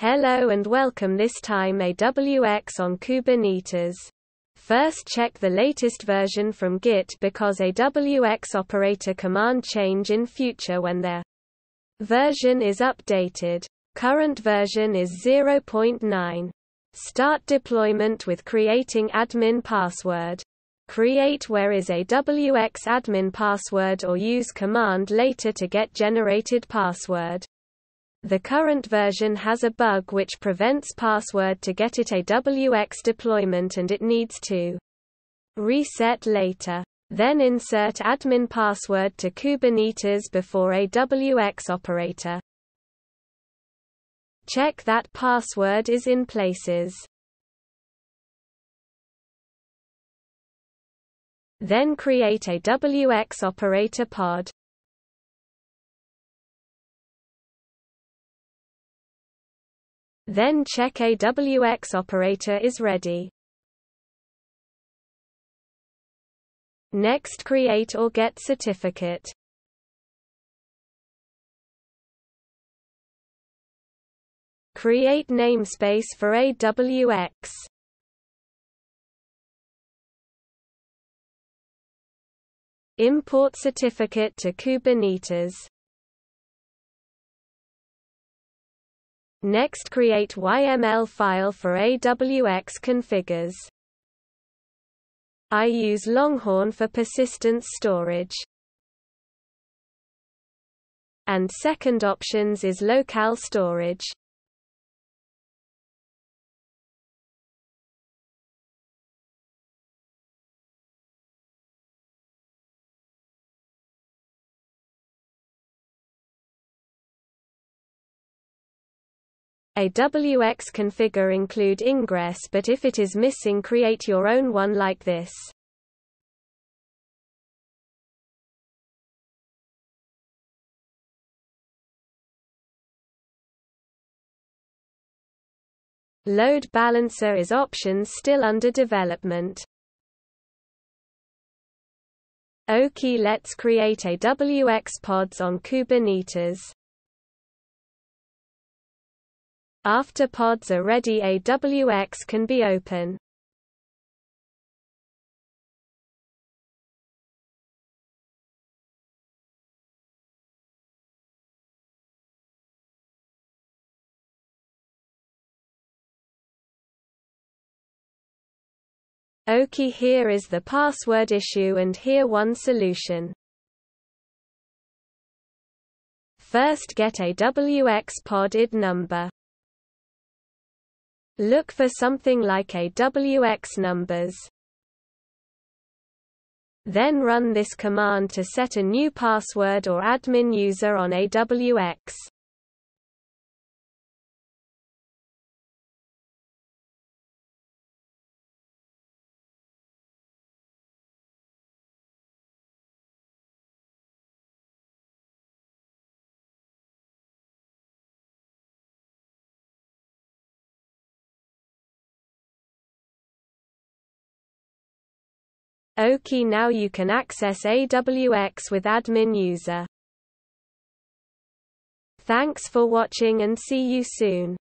Hello and welcome. This time AWX on Kubernetes. First check the latest version from Git because awx-operator command change in future when their version is updated. Current version is 0.9. Start deployment with creating admin password. Create where is awx-admin-password or use command later to get generated password. The current version has a bug which prevents password to get it AWX deployment and it needs to reset later. Then insert admin password to Kubernetes before awx operator. Check that password is in places. Then create a awx operator pod. Then check awx operator is ready. Next create or get certificate. Create namespace for AWX. Import certificate to Kubernetes. Next create YML file for AWX configures. I use Longhorn for persistence storage. And second options is local storage. AWX configure include ingress, but if it is missing create your own one like this. Load balancer is options still under development. awx let's create AWX pods on Kubernetes. After pods are ready, AWX can be open. awx here is the password issue and here one solution. First get awx pod id number. Look for something like awx numbers. Then run this command to set a new password or admin user on AWX. awx now you can access AWX with admin user. Thanks for watching and see you soon.